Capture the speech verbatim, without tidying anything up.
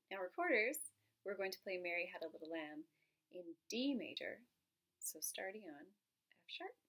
Now, recorders, we're going to play Mary Had a Little Lamb in D major, so starting on F sharp.